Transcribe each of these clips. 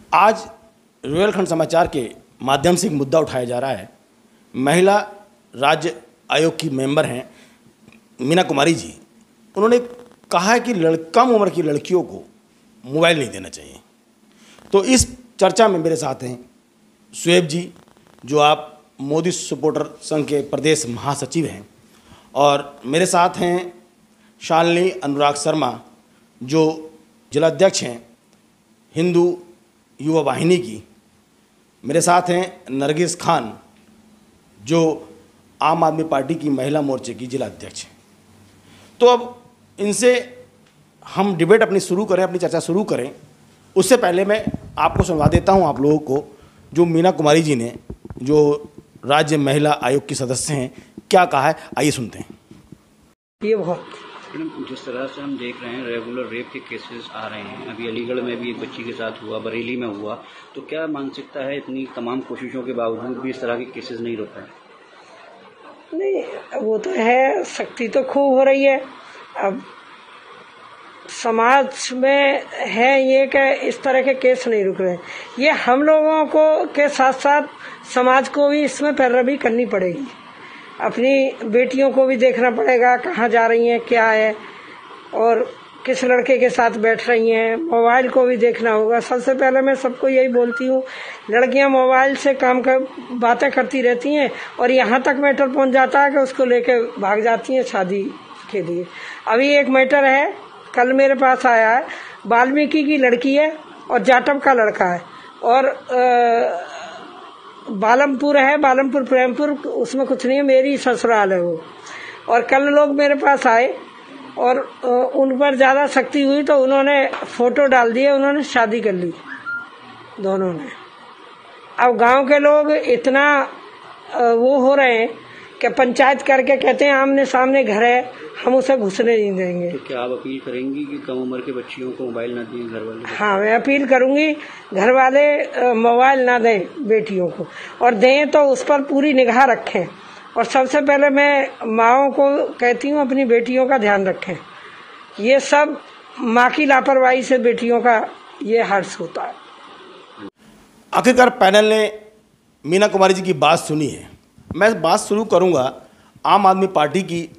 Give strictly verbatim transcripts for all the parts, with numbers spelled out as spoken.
आज रोहिलखंड समाचार के माध्यम से एक मुद्दा उठाया जा रहा है। महिला राज्य आयोग की मेंबर हैं मीना कुमारी जी। उन्होंने कहा है कि लड़ कम उम्र की लड़कियों को मोबाइल नहीं देना चाहिए। तो इस चर्चा में मेरे साथ हैं शुएब जी, जो आप मोदी सपोर्टर संघ के प्रदेश महासचिव हैं, और मेरे साथ हैं शालिनी अनुराग शर्मा, जो जिलाध्यक्ष हैं हिंदू युवा वाहिनी की। मेरे साथ हैं नरगिस खान, जो आम आदमी पार्टी की महिला मोर्चे की जिला अध्यक्ष हैं। तो अब इनसे हम डिबेट अपनी शुरू करें, अपनी चर्चा शुरू करें, उससे पहले मैं आपको सुनवा देता हूं आप लोगों को जो मीना कुमारी जी ने, जो राज्य महिला आयोग की सदस्य हैं, क्या कहा है। आइए सुनते हैं। ये बहुत जिस तरह से हम देख रहे हैं रेगुलर रेप के केसेस आ रहे हैं, अभी अलीगढ़ में भी एक बच्ची के साथ हुआ, बरेली में हुआ, तो क्या मानसिकता है इतनी तमाम कोशिशों के बावजूद भी इस तरह के केसेस नहीं रोक पाए? नहीं, वो तो है, सख्ती तो खूब हो रही है। अब समाज में है ये कि इस तरह के केस नहीं रुक रहे। ये हम लोगों को के साथ साथ समाज को भी इसमें पैरवी करनी पड़ेगी। अपनी बेटियों को भी देखना पड़ेगा कहाँ जा रही हैं, क्या है, और किस लड़के के साथ बैठ रही हैं। मोबाइल को भी देखना होगा। सबसे पहले मैं सबको यही बोलती हूँ, लड़कियां मोबाइल से काम कर बातें करती रहती हैं और यहाँ तक मैटर पहुँच जाता है कि उसको लेके भाग जाती हैं शादी के लिए। अभी एक मैटर है, कल मेरे पास आया है, वाल्मीकि की लड़की है और जाटव का लड़का है, और आ, बालमपुर है, बालमपुर प्रेमपुर, उसमें कुछ नहीं है, मेरी ससुराल है वो। और कल लोग मेरे पास आए और उन पर ज़्यादा सख्ती हुई तो उन्होंने फोटो डाल दिए, उन्होंने शादी कर ली दोनों ने। अब गांव के लोग इतना वो हो रहे हैं कि पंचायत करके कहते हैं आमने सामने घर है, हम उसे घुसने नहीं देंगे। तो क्या आप अपील करेंगी कि कम उम्र के बच्चियों को मोबाइल ना दें घर वाले? हाँ, मैं अपील करूंगी, घर वाले मोबाइल ना दें बेटियों को, और दें तो उस पर पूरी निगाह रखें। और सबसे पहले मैं माँओं को कहती हूँ अपनी बेटियों का ध्यान रखें। ये सब माँ की लापरवाही से बेटियों का ये हर्ष होता है। आखिरकार पैनल ने मीना कुमारी जी की बात सुनी है। मैं बात शुरू करूंगा आम आदमी पार्टी की।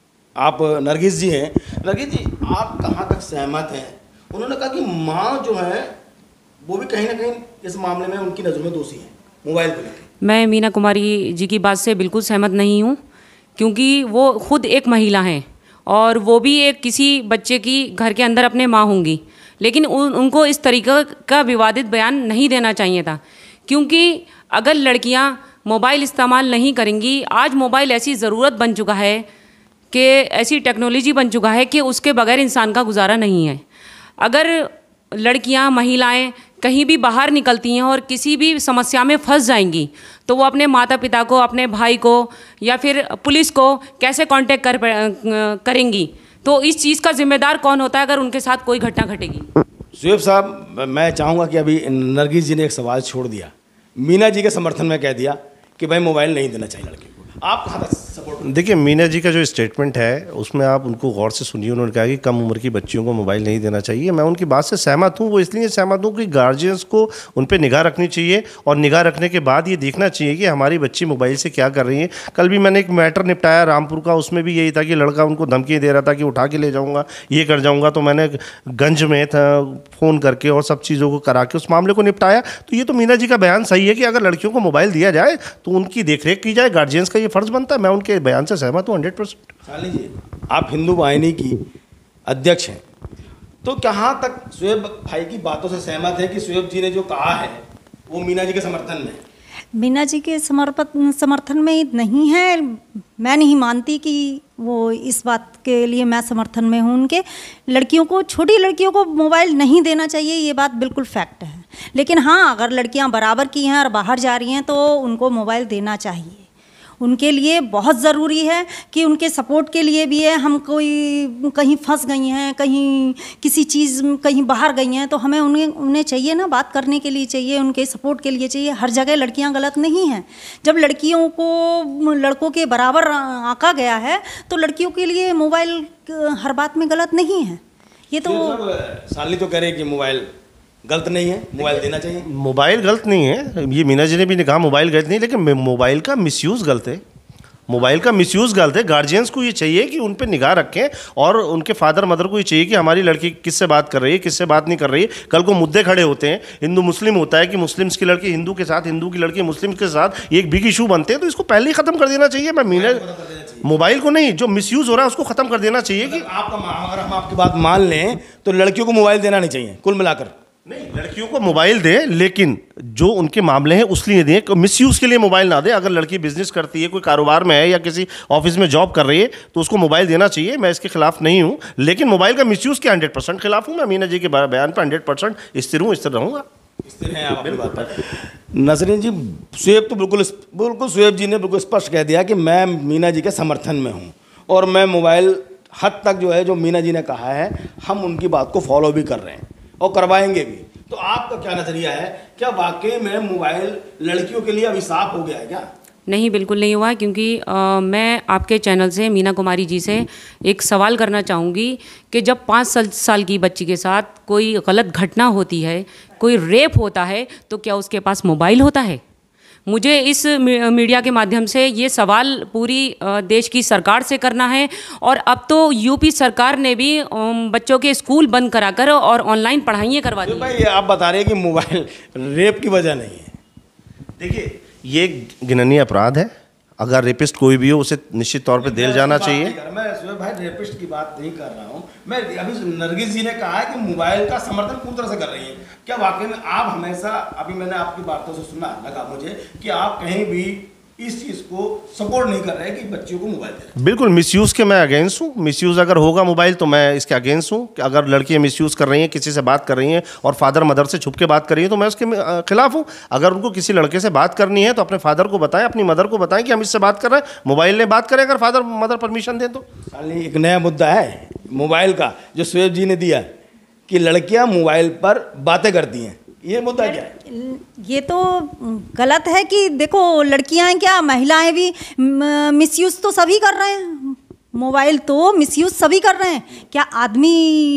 आप नरगिस जी हैं। नरगिस जी, आप कहाँ तक सहमत हैं? उन्होंने कहा कि माँ जो है वो भी कहीं ना कहीं इस मामले में उनकी नज़र में दोषी है मोबाइल को लेकर। मैं मीना कुमारी जी की बात से बिल्कुल सहमत नहीं हूँ, क्योंकि वो खुद एक महिला हैं और वो भी एक किसी बच्चे की घर के अंदर अपने माँ होंगी, लेकिन उन, उनको इस तरीके का विवादित बयान नहीं देना चाहिए था। क्योंकि अगर लड़कियाँ मोबाइल इस्तेमाल नहीं करेंगी, आज मोबाइल ऐसी ज़रूरत बन चुका है कि ऐसी टेक्नोलॉजी बन चुका है कि उसके बगैर इंसान का गुजारा नहीं है। अगर लड़कियां, महिलाएं कहीं भी बाहर निकलती हैं और किसी भी समस्या में फंस जाएंगी तो वो अपने माता पिता को, अपने भाई को या फिर पुलिस को कैसे कांटेक्ट कर करेंगी? तो इस चीज़ का जिम्मेदार कौन होता है अगर उनके साथ कोई घटना घटेगी? शुएब साहब, मैं चाहूँगा कि अभी नरगिस जी ने एक सवाल छोड़ दिया, मीना जी के समर्थन में कह दिया कि भाई मोबाइल नहीं देना चाहिए लड़की को। आप कहाँ तक सपोर्ट? देखिए, मीना जी का जो स्टेटमेंट है उसमें आप उनको गौर से सुनिए। उन्होंने कहा कि कम उम्र की बच्चियों को मोबाइल नहीं देना चाहिए। मैं उनकी बात से सहमत हूँ। वो इसलिए सहमत हूँ कि गार्जियंस को उन पर निगाह रखनी चाहिए, और निगाह रखने के बाद ये देखना चाहिए कि हमारी बच्ची मोबाइल से क्या कर रही है। कल भी मैंने एक मैटर निपटाया रामपुर का, उसमें भी यही था कि लड़का उनको धमकी दे रहा था कि उठा के ले जाऊँगा, ये कर जाऊँगा। तो मैंने गंज में था फ़ोन करके और सब चीज़ों को करा के उस मामले को निपटाया। तो ये तो मीना जी का बयान सही है कि अगर लड़कियों को मोबाइल दिया जाए तो उनकी देखरेख की जाए, गार्जियंस का ये फ़र्ज़ बनता है। मैं उनके बयान से सहमत हूँ हंड्रेड परसेंट। शालिनी जी, आप हिंदू वाहिनी की अध्यक्ष हैं, तो कहाँ तक शुएब भाई की बातों से सहमत है कि शुएब जी ने जो कहा है वो मीना जी के समर्थन में? मीना जी के समर्पण समर्थन में नहीं है। मैं नहीं मानती कि वो इस बात के लिए मैं समर्थन में हूँ उनके। लड़कियों को, छोटी लड़कियों को मोबाइल नहीं देना चाहिए, ये बात बिल्कुल फैक्ट है। लेकिन हाँ, अगर लड़कियाँ बराबर की हैं और बाहर जा रही हैं तो उनको मोबाइल देना चाहिए। उनके लिए बहुत ज़रूरी है कि उनके सपोर्ट के लिए भी है। हम कोई कहीं फंस गई हैं, कहीं किसी चीज़ कहीं बाहर गई हैं, तो हमें उन्हें उन्हें चाहिए ना, बात करने के लिए चाहिए, उनके सपोर्ट के लिए चाहिए। हर जगह लड़कियां गलत नहीं हैं। जब लड़कियों को लड़कों के बराबर आंका गया है तो लड़कियों के लिए मोबाइल हर बात में गलत नहीं है। ये तो शालिनी तो कह रहे कि मोबाइल गलत नहीं है, मोबाइल देना चाहिए। मोबाइल गलत नहीं है, ये मीना जी ने भी कहा मोबाइल गलत नहीं, लेकिन मोबाइल का मिसयूज़ गलत है। मोबाइल का मिसयूज़ गलत है। गार्जियंस को ये चाहिए कि उन पे निगाह रखें, और उनके फादर मदर को ये चाहिए कि हमारी लड़की किससे बात कर रही है, किससे बात नहीं कर रही है। कल को मुद्दे खड़े होते हैं, हिंदू मुस्लिम होता है कि मुस्लिम्स की लड़की हिंदू के साथ, हिंदू की लड़की मुस्लिम के साथ, ये एक बिग इशू बनते हैं, तो इसको पहले ही ख़त्म कर देना चाहिए। मैं मीना मोबाइल को नहीं, जो मिसयूज़ हो रहा है उसको ख़त्म कर देना चाहिए। कि आपका अगर हम आपकी बात मान लें तो लड़कियों को मोबाइल देना नहीं चाहिए कुल मिलाकर। नहीं, लड़कियों को मोबाइल दें, लेकिन जो उनके मामले हैं उस लिए दें, मिसयूज़ के लिए मोबाइल ना दें। अगर लड़की बिजनेस करती है, कोई कारोबार में है या किसी ऑफिस में जॉब कर रही है, तो उसको मोबाइल देना चाहिए। मैं इसके खिलाफ नहीं हूँ, लेकिन मोबाइल का मिसयूज़ के हंड्रेड परसेंट खिलाफ हूँ। मैं मीना जी के बयान पर हंड्रेड परसेंट स्थिर हूँ, स्थिर रहूँगा। स्थिर हैं आप अपनी बात पर। नसरीन जी, शुएब तो बिल्कुल बिल्कुल शुएब जी ने बिल्कुल स्पष्ट कह दिया कि मैं मीना जी के समर्थन में हूँ, और मैं मोबाइल हद तक जो है जो मीना जी ने कहा है हम उनकी बात को फॉलो भी कर रहे हैं और करवाएंगे भी। तो आपका क्या नजरिया है, क्या वाकई में मोबाइल लड़कियों के लिए अभिशाप हो गया है क्या? नहीं, बिल्कुल नहीं हुआ, क्योंकि आ, मैं आपके चैनल से मीना कुमारी जी से एक सवाल करना चाहूँगी कि जब पाँच साल साल की बच्ची के साथ कोई गलत घटना होती है, कोई रेप होता है, तो क्या उसके पास मोबाइल होता है? मुझे इस मीडिया के माध्यम से ये सवाल पूरी देश की सरकार से करना है। और अब तो यूपी सरकार ने भी बच्चों के स्कूल बंद कराकर और ऑनलाइन पढ़ाइयाँ करवा दी। भाई आप बता रहे हैं कि मोबाइल रेप की वजह नहीं है। देखिए, ये घृणनीय अपराध है। अगर रेपिस्ट कोई भी हो उसे निश्चित तौर पे जेल जाना चाहिए। मैं शुएब भाई रेपिस्ट की बात नहीं कर रहा हूँ, मैं अभी नरगिस जी ने कहा है कि मोबाइल का समर्थन पूरी तरह से कर रही है। क्या वाकई में आप हमेशा, अभी मैंने आपकी बातों से सुना लगा मुझे कि आप कहीं भी इस चीज़ को सपोर्ट नहीं कर रहे कि बच्चियों को मोबाइल दें? बिल्कुल, मिसयूज़ के मैं अगेंस्ट हूँ। मिसयूज़ अगर होगा मोबाइल तो मैं इसके अगेंस्ट हूँ। कि अगर लड़कियाँ मिसयूज़ कर रही हैं, किसी से बात कर रही हैं और फादर मदर से छुप के बात कर रही हैं, तो मैं उसके खिलाफ हूँ। अगर उनको किसी लड़के से बात करनी है तो अपने फादर को बताएं, अपनी मदर को बताएं कि हम इससे बात कर रहे हैं, मोबाइल में बात करें, अगर फादर मदर परमिशन दें तो। एक नया मुद्दा है मोबाइल का जो शुएब जी ने दिया कि लड़कियाँ मोबाइल पर बातें करती हैं, ये मुद्दा क्या है? ये तो गलत है कि देखो, लड़कियां हैं क्या, महिलाएं भी मिसयूज तो सभी कर रहे हैं। मोबाइल तो मिसयूज सभी कर रहे हैं। क्या आदमी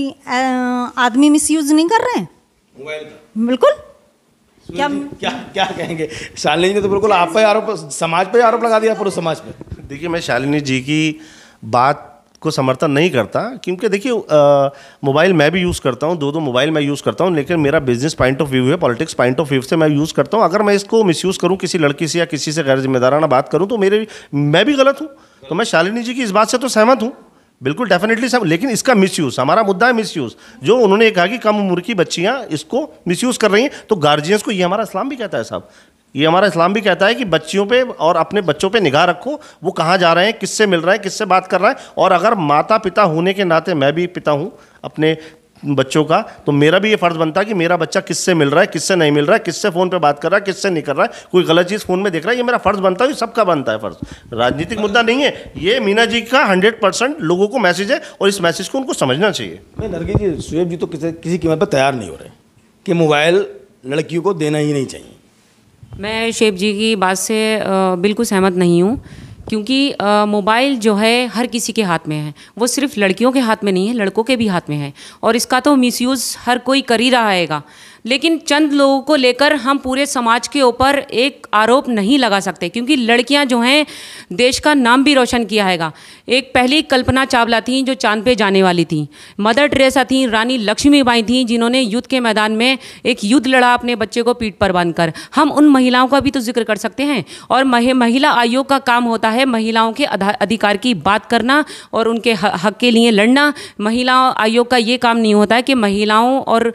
आदमी मिसयूज नहीं कर रहे हैं मोबाइल का? बिल्कुल। क्या क्या क्या कहेंगे? शालिनी ने तो बिल्कुल आप पे आरोप, समाज पे आरोप लगा दिया, पूरे समाज पे। देखिए, मैं शालिनी जी की बात को समर्थन नहीं करता, क्योंकि देखिए मोबाइल मैं भी यूज़ करता हूँ, दो दो मोबाइल मैं यूज़ करता हूँ, लेकिन मेरा बिजनेस पॉइंट ऑफ व्यू है, पॉलिटिक्स पॉइंट ऑफ व्यू से मैं यूज़ करता हूँ। अगर मैं इसको मिसयूज़ करूँ, किसी लड़की से या किसी से गैर जिम्मेदाराना बात करूँ, तो मेरे मैं भी गलत हूँ। तो मैं शालिनी जी की इस बात से तो सहमत हूँ, बिल्कुल डेफिनेटली सहमत। लेकिन इसका मिसयूज़, हमारा मुद्दा है मिसयूज़। जो उन्होंने कहा कि कम उम्र की बच्चियाँ इसको मिसयूज़ कर रही हैं, तो गार्जियंस को, ये हमारा इस्लाम भी कहता है साहब, ये हमारा इस्लाम भी कहता है कि बच्चियों पे और अपने बच्चों पे निगाह रखो, वो कहाँ जा रहे हैं, किससे मिल रहे हैं, किससे बात कर रहे हैं। और अगर माता पिता होने के नाते, मैं भी पिता हूँ अपने बच्चों का, तो मेरा भी ये फ़र्ज़ बनता है कि मेरा बच्चा किससे मिल रहा है, किससे नहीं मिल रहा है, किससे फ़ोन पे बात कर रहा है, किससे नहीं कर रहा है, कोई गलत चीज़ फ़ोन में देख रहा है, ये मेरा फ़र्ज़ बनता है, ये सबका बनता है फ़र्ज़। राजनीतिक मुद्दा नहीं है ये, मीना जी का हंड्रेड परसेंट लोगों को मैसेज है, और इस मैसेज को उनको समझना चाहिए। मैं नरगिस जी, शुएब जी तो किसी किसी कीमत पर तैयार नहीं हो रहे कि मोबाइल लड़कियों को देना ही नहीं चाहिए। मैं शुएब जी की बात से बिल्कुल सहमत नहीं हूँ, क्योंकि मोबाइल जो है हर किसी के हाथ में है। वो सिर्फ लड़कियों के हाथ में नहीं है, लड़कों के भी हाथ में है, और इसका तो मिसयूज़ हर कोई कर ही रहा हैगा। लेकिन चंद लोगों को लेकर हम पूरे समाज के ऊपर एक आरोप नहीं लगा सकते, क्योंकि लड़कियां जो हैं देश का नाम भी रोशन किया हैगा। एक पहली कल्पना चावला थी जो चांद पे जाने वाली थी, मदर टेरेसा थी, रानी लक्ष्मीबाई थी जिन्होंने युद्ध के मैदान में एक युद्ध लड़ा अपने बच्चे को पीठ पर बांधकर। हम उन महिलाओं का भी तो जिक्र कर सकते हैं। और महिला आयोग का काम होता है महिलाओं के अधिकार की बात करना और उनके हक के लिए लड़ना। महिला आयोग का ये काम नहीं होता है कि महिलाओं और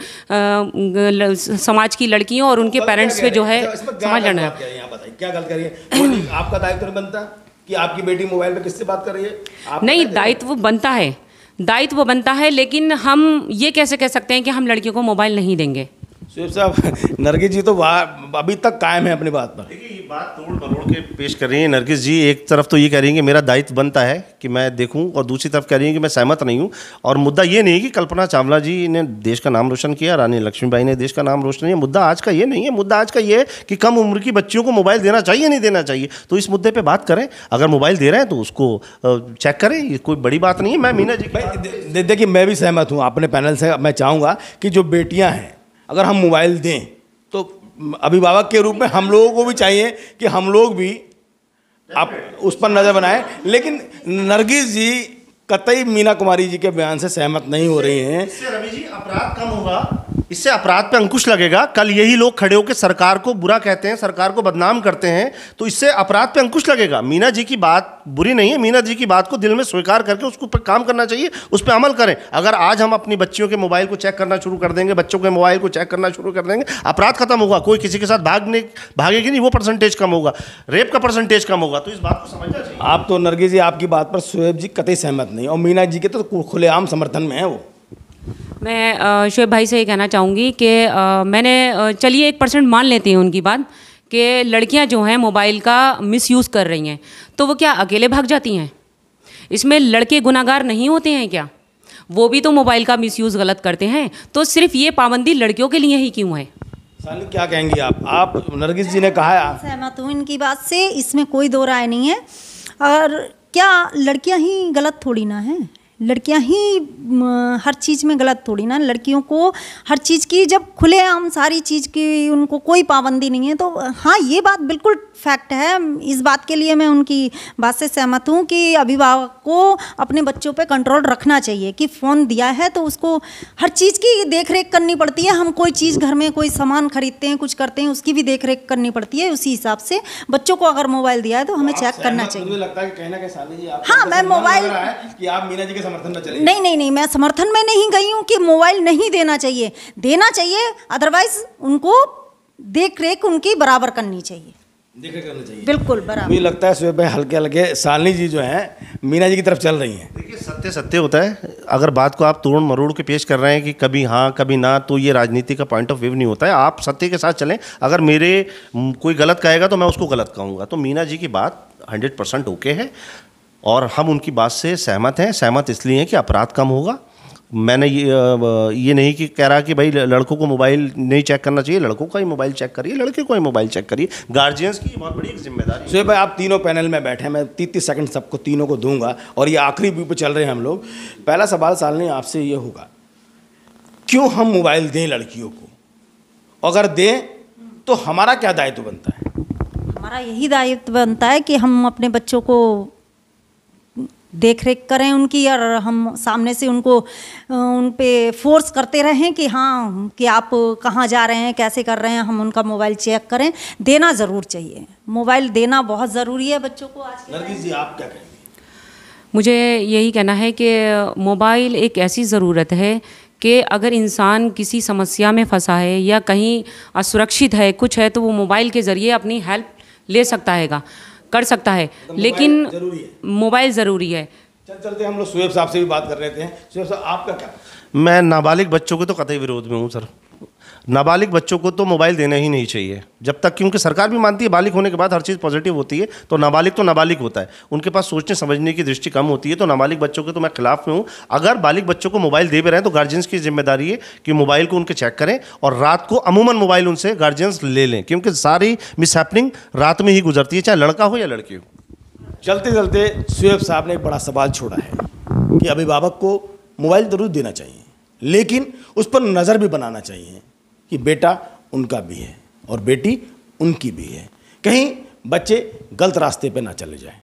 आ, समाज की लड़कियों और उनके पेरेंट्स पे जो है समाज लड़ना है। क्या गलत करिए? आपका दायित्व नहीं बनता कि आपकी बेटी मोबाइल पे किससे बात कर रही है? नहीं, दायित्व बनता है, दायित्व बनता है, लेकिन हम ये कैसे कह सकते हैं कि हम लड़कियों को मोबाइल नहीं देंगे? शुएब साहब, नरगिस जी तो अभी तक कायम है अपनी बात पर। देखिए, ये बात तोड़ मरोड़ के पेश कर रही है नरगिस जी। एक तरफ तो ये कह रही हैं कि मेरा दायित्व बनता है कि मैं देखूं, और दूसरी तरफ कह रही हैं कि मैं सहमत नहीं हूं। और मुद्दा ये नहीं है कि कल्पना चावला जी ने देश का नाम रोशन किया, रानी लक्ष्मीबाई ने देश का नाम रोशन किया। मुद्दा आज का ये नहीं है। मुद्दा आज का ये है कि कम उम्र की बच्चियों को मोबाइल देना चाहिए नहीं देना चाहिए, तो इस मुद्दे पर बात करें। अगर मोबाइल दे रहे हैं तो उसको चेक करें, ये कोई बड़ी बात नहीं है। मैं मीना जी भाई देखिए, मैं भी सहमत हूँ अपने पैनल से। मैं चाहूँगा कि जो बेटियाँ हैं अगर हम मोबाइल दें तो अभिभावक के रूप में हम लोगों को भी चाहिए कि हम लोग भी आप उस पर नज़र बनाएं। लेकिन नरगिस जी कतई मीना कुमारी जी के बयान से सहमत नहीं हो रही हैं। इससे रवि जी अपराध कम होगा, इससे अपराध पे अंकुश लगेगा। कल यही लोग खड़े होकर सरकार को बुरा कहते हैं, सरकार को बदनाम करते हैं, तो इससे अपराध पे अंकुश लगेगा। मीना जी की बात बुरी नहीं है, मीना जी की बात को दिल में स्वीकार करके उसको पर काम करना चाहिए, उस पर अमल करें। अगर आज हम अपनी बच्चियों के मोबाइल को चेक करना शुरू कर देंगे, बच्चों के मोबाइल को चेक करना शुरू कर देंगे, अपराध खत्म होगा। कोई किसी के साथ भागने भागेगी नहीं, वो परसेंटेज कम होगा, रेप का परसेंटेज कम होगा। तो इस बात को समझना चाहिए। आप तो नरगिस जी आपकी बात पर शोएब जी कतई सहमत नहीं, और मीना जी के तो खुलेआम समर्थन में है वो। मैं अ, शोएब भाई से ये कहना चाहूँगी कि अ, मैंने अ, चलिए एक परसेंट मान लेते हैं उनकी बात कि लड़कियां जो हैं मोबाइल का मिसयूज़ कर रही हैं, तो वो क्या अकेले भाग जाती हैं? इसमें लड़के गुनाहगार नहीं होते हैं क्या? वो भी तो मोबाइल का मिसयूज़ गलत करते हैं। तो सिर्फ ये पाबंदी लड़कियों के लिए ही क्यों है? साली क्या कहेंगी आप? आप नरगिस जी ने कहा है, सहमत हूँ इनकी बात से, इसमें कोई दो राय नहीं है। और क्या लड़कियां ही गलत थोड़ी ना हैं? लड़कियां ही म, हर चीज़ में गलत थोड़ी ना। लड़कियों को हर चीज़ की जब खुलेआम सारी चीज़ की उनको कोई पाबंदी नहीं है, तो हाँ ये बात बिल्कुल फैक्ट है। इस बात के लिए मैं उनकी बात से सहमत हूँ कि अभिभावक को अपने बच्चों पे कंट्रोल रखना चाहिए कि फ़ोन दिया है तो उसको हर चीज़ की देख रेख करनी पड़ती है। हम कोई चीज़ घर में कोई सामान खरीदते हैं, कुछ करते हैं, उसकी भी देख रेख करनी पड़ती है। उसी हिसाब से बच्चों को अगर मोबाइल दिया है तो हमें चेक करना चाहिए। मुझे लगता है कि कहीं ना कहीं साली जी आप हाँ, मैं मोबाइल कि आप मीना जी के समर्थन में चले। नहीं नहीं नहीं, मैं समर्थन में नहीं गई हूँ कि मोबाइल नहीं देना चाहिए, देना चाहिए। अदरवाइज उनको देख रेख उनकी बराबर करनी चाहिए, देखे करना चाहिए, बिल्कुल बराबर। मुझे लगता है सुबह हल्के हल्के सालनी जी जो हैं मीना जी की तरफ चल रही हैं। देखिए सत्य सत्य होता है। अगर बात को आप तोड़ मरोड़ के पेश कर रहे हैं कि कभी हाँ कभी ना, तो ये राजनीति का पॉइंट ऑफ व्यू नहीं होता है। आप सत्य के साथ चलें। अगर मेरे कोई गलत कहेगा तो मैं उसको गलत कहूँगा। तो मीना जी की बात हंड्रेड परसेंट ओके है और हम उनकी बात से सहमत हैं। सहमत इसलिए हैं कि अपराध कम होगा। मैंने ये ये नहीं कि कह रहा कि भाई लड़कों को मोबाइल नहीं चेक करना चाहिए, लड़कों का ही मोबाइल चेक करिए, लड़के को ही मोबाइल चेक करिए। गार्जियंस की बहुत बड़ी एक जिम्मेदारी है। सुबह भाई आप तीनों पैनल में बैठे हैं, मैं तीस तीस सेकंड सबको तीनों को दूंगा और ये आखिरी व्यू पे चल रहे हैं हम लोग। पहला सवाल सालनी आपसे ये होगा, क्यों हम मोबाइल दें लड़कियों को? अगर दें तो हमारा क्या दायित्व बनता है? हमारा यही दायित्व बनता है कि हम अपने बच्चों को देख रेख करें उनकी, और हम सामने से उनको उन पे फोर्स करते रहें कि हाँ कि आप कहाँ जा रहे हैं, कैसे कर रहे हैं, हम उनका मोबाइल चेक करें। देना ज़रूर चाहिए, मोबाइल देना बहुत ज़रूरी है बच्चों को आज के। नरगिस जी आप क्या कहेंगे? मुझे यही कहना है कि मोबाइल एक ऐसी ज़रूरत है कि अगर इंसान किसी समस्या में फंसा है या कहीं असुरक्षित है, कुछ है, तो वो मोबाइल के ज़रिए अपनी हेल्प ले सकता हैगा, कर सकता है। तो लेकिन मोबाइल ज़रूरी है। मोबाइल ज़रूरी है। चल चलते हम लोग सुहेब साहब से भी बात कर रहे थे। सुहेब साहब आपका क्या? मैं नाबालिग बच्चों के तो कतई विरोध में हूँ सर। नाबालिग बच्चों को तो मोबाइल देना ही नहीं चाहिए जब तक, क्योंकि सरकार भी मानती है बालिग होने के बाद हर चीज़ पॉजिटिव होती है। तो नाबालिग तो नाबालिग होता है, उनके पास सोचने समझने की दृष्टि कम होती है। तो नाबालिग बच्चों के तो मैं खिलाफ में हूँ। अगर बालिग बच्चों को मोबाइल दे भी रहे हैं तो गार्जियंस की जिम्मेदारी है कि मोबाइल को उनके चेक करें, और रात को अमूमन मोबाइल उनसे गार्जियंस ले लें, क्योंकि सारी मिसहैपनिंग रात में ही गुजरती है, चाहे लड़का हो या लड़की हो। चलते चलते सुहेब साहब ने एक बड़ा सवाल छोड़ा है कि अभिभावक को मोबाइल जरूर देना चाहिए, लेकिन उस पर नज़र भी बनाना चाहिए कि बेटा उनका भी है और बेटी उनकी भी है, कहीं बच्चे गलत रास्ते पे ना चले जाएं।